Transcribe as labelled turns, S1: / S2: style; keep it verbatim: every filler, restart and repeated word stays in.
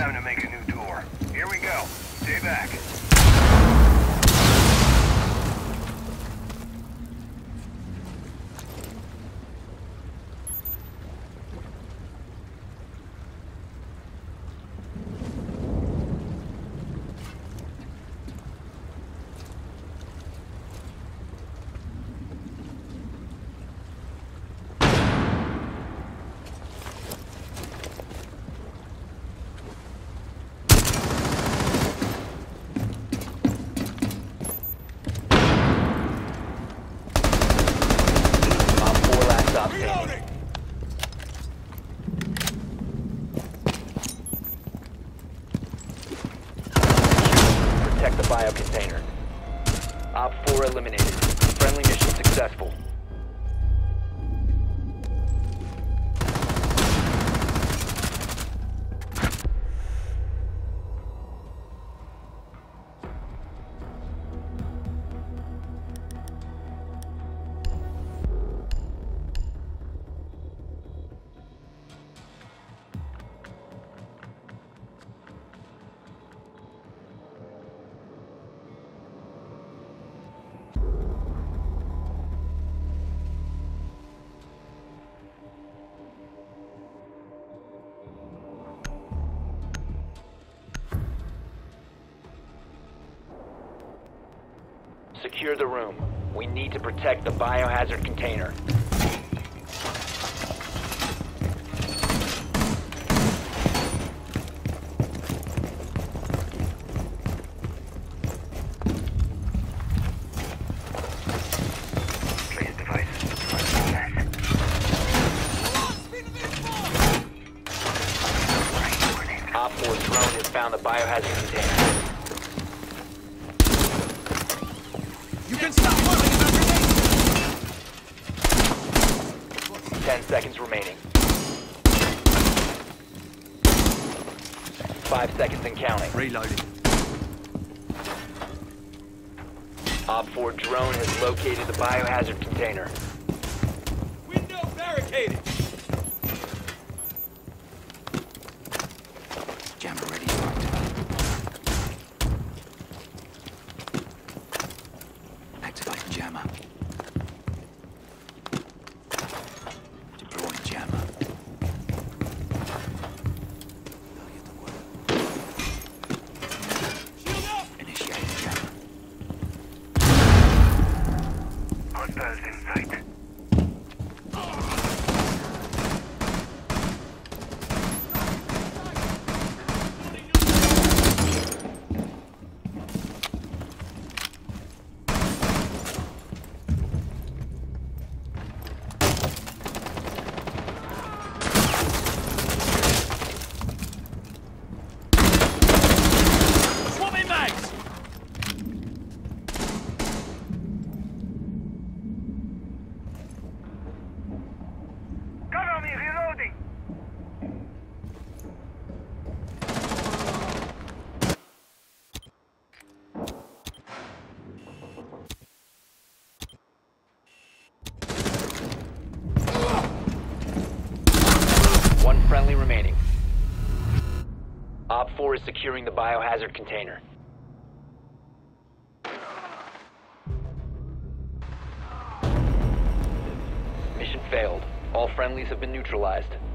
S1: time to make a new tour. Here we go. Stay back.
S2: Protect the bio container. Op four eliminated. Friendly mission successful. Secure the room. We need to protect the biohazard container.
S1: Place device.
S2: Op four drone has found the biohazard container.
S3: You can stop moving about
S2: Ten seconds remaining. Five seconds and counting.
S3: Reloading.
S2: Op four drone has located the biohazard container.
S3: Window barricaded. Jammer ready to activate. Activate jammer. Deploying jammer. Initiating jammer.
S1: Hostiles in sight.
S3: Swapping mags!
S1: Cover me, reloading!
S2: One friendly remaining. Op four is securing the biohazard container. Mission failed. All friendlies have been neutralized.